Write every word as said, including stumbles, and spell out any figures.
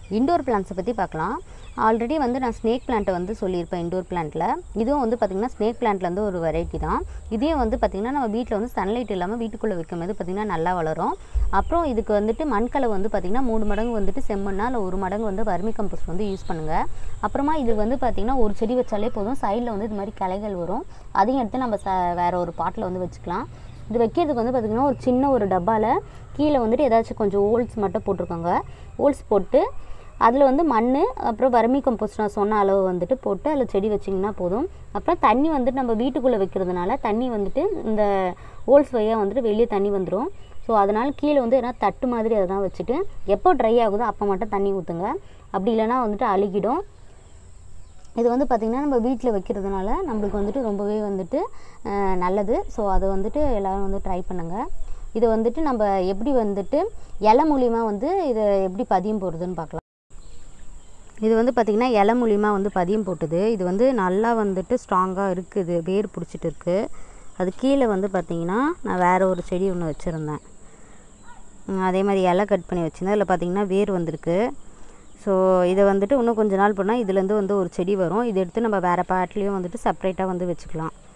Indoor பிளான்ட்ஸை பற்றி பார்க்கலாம். Already வந்து நான் ஸ்னேக் பிளான்ட்டை வந்து சொல்லியிருப்பேன் இண்டோர் பிளான்ட்டில். இதுவும் வந்து பார்த்திங்கன்னா ஸ்னேக் பிளான்ட்லேருந்து ஒரு வெரைட்டி தான். இதையும் வந்து பார்த்திங்கன்னா நம்ம வீட்டில் வந்து சன்லைட் இல்லாமல் வீட்டுக்குள்ளே வைக்கும்போது பார்த்திங்கன்னா நல்லா வளரும். அப்புறம் இதுக்கு வந்துட்டு மண்கலை வந்து பார்த்திங்கன்னா மூணு மடங்கு வந்துட்டு செம்மண்ணா இல்லை ஒரு மடங்கு வந்து வர்மி கம்போஸ்ட் வந்து யூஸ் பண்ணுங்கள். அப்புறமா இது வந்து பார்த்திங்கன்னா ஒரு செடி வச்சாலே போதும், சைடில் வந்து இது மாதிரி கிளைகள் வரும். அதையும் எடுத்து நம்ம ச வேறு ஒரு பாட்டில் வந்து வச்சுக்கலாம். இது வைக்கிறதுக்கு வந்து பார்த்திங்கன்னா ஒரு சின்ன ஒரு டப்பாவில் கீழே வந்துட்டு ஏதாச்சும் கொஞ்சம் ஹோல்ஸ் மட்டும் போட்டிருக்காங்க. ஹோல்ஸ் போட்டு அதில் வந்து மண் அப்புறம் வர்மி கம்போஸ்ட் நான் சொன்ன அளவு வந்துட்டு போட்டு அதில் செடி வச்சிங்கன்னா போதும். அப்புறம் தண்ணி வந்துட்டு நம்ம வீட்டுக்குள்ளே வைக்கிறதுனால தண்ணி வந்துட்டு இந்த ஹோல்ஸ் வழியாக வந்துட்டு வெளியே தண்ணி வந்துடும். ஸோ அதனால் கீழே வந்து எதனா தட்டு மாதிரி அதெல்லாம் வச்சுட்டு எப்போ ட்ரை ஆகுதோ அப்போ மட்டும் தண்ணி ஊற்றுங்க. அப்படி இல்லைனா வந்துட்டு அழுகிடும். இது வந்து பார்த்திங்கன்னா நம்ம வீட்டில் வைக்கிறதுனால நம்மளுக்கு வந்துட்டு ரொம்பவே வந்துட்டு நல்லது. ஸோ அதை வந்துட்டு எல்லோரும் வந்து ட்ரை பண்ணுங்கள். இதை வந்துட்டு நம்ம எப்படி வந்துட்டு இலை மூலிமா வந்து இதை எப்படி பதியம் போடுறதுன்னு பார்க்கலாம். இது வந்து பார்த்திங்கன்னா இலை மூலிமா வந்து பதியம் போட்டுது. இது வந்து நல்லா வந்துட்டு ஸ்ட்ராங்காக இருக்குது, வேர் பிடிச்சிட்டு இருக்குது. அது கீழே வந்து பார்த்திங்கன்னா நான் வேறு ஒரு செடி ஒன்று வச்சுருந்தேன், அதே மாதிரி இலை கட் பண்ணி வச்சுருந்தேன். அதில் பார்த்திங்கன்னா வேர் வந்திருக்கு. ஸோ இதை வந்துட்டு இன்னும் கொஞ்ச நாள் போனால் இதுலேருந்து வந்து ஒரு செடி வரும். இதை எடுத்து நம்ம வேறு பாட்லேயும் வந்துட்டு செப்ரேட்டாக வந்து வச்சுக்கலாம்.